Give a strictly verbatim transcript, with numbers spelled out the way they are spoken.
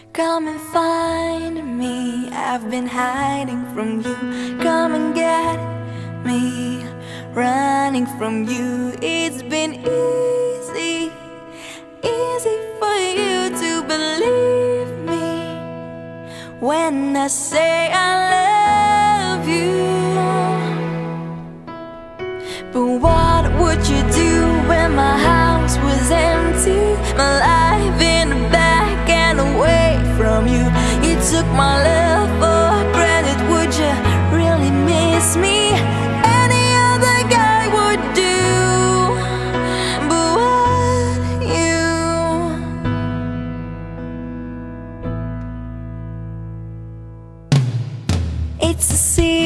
Come and find me, I've been hiding from you. Come and get me, running from you. It's been easy, easy for you to believe me when I say I love you. But what would you do when my house was empty, my life in the back and away from you? You took my love for granted. Would you really miss me? Any other guy would do, but what you? It's a secret